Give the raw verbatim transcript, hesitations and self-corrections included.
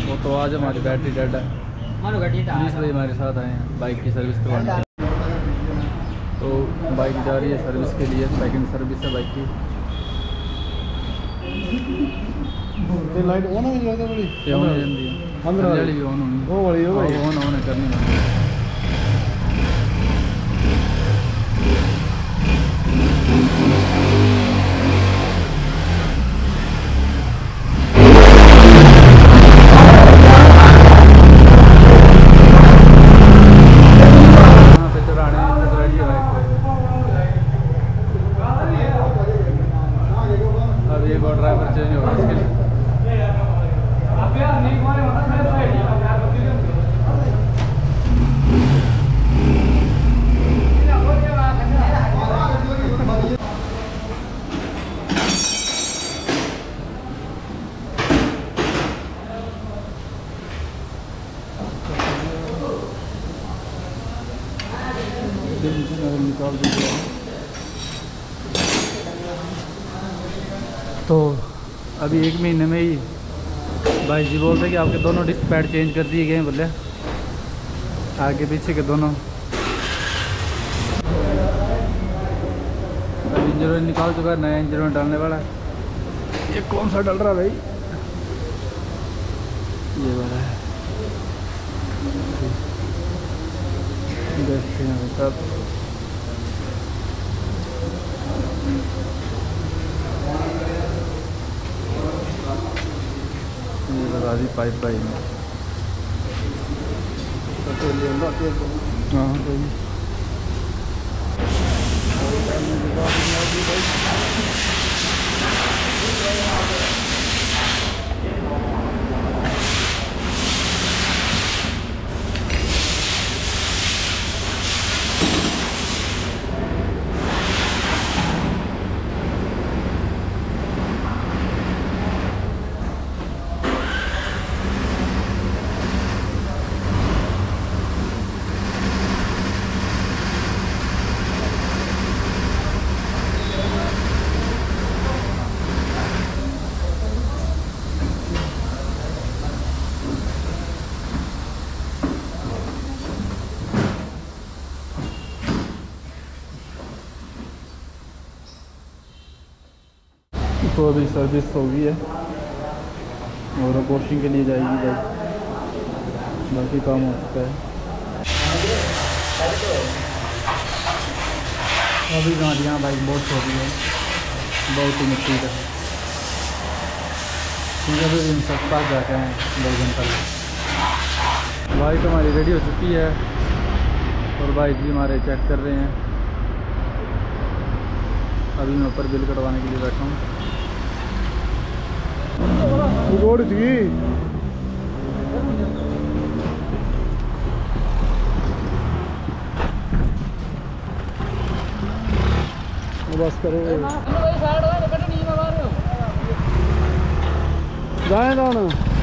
वो तो आज हमारी बैटरी डेड है, इसलिए हमारे साथ आए हैं बाइक की सर्विस करवाने। तो बाइक जा रही है सर्विस के लिए, सेकंड सर्विस है बाइक की। लाइट ऑन हो जाती है, बड़ी ऑन हो जाती है, अंदर वाली भी ऑन होनी, वो वाली वो ऑन ऑन करनी है। ड्राइवर चेंज होगा इसके लिए। निकाल दीजिए। तो अभी एक महीने में ही भाई जी बोलते हैं कि आपके दोनों डिस्क पैड चेंज कर दिए गए हैं, बोले आगे पीछे के दोनों। अब इंजन ऑयल निकाल चुका है, नया इंजन ऑयल डालने वाला है। ये कौन सा डाल रहा है भाई? ये वाला है, देखते हैं सब। ये लगा दी पाइप पाइप में। हाँ कोई तो अभी सर्विस हो गई है और वॉशिंग के लिए जाएगी बाइक, बाकी काम हो चुका है। अभी गाड़ियाँ बाइक बहुत छोटी है, बहुत ही मिट्टी है, क्योंकि अभी इन सब पास जाके हैं दो घंटा। बाइक हमारी रेडी हो चुकी है और बाइक भी हमारे चेक कर रहे हैं। अभी मैं ऊपर बिल कटवाने के लिए बैठा हूँ। रोड थी बस करो जाए ना।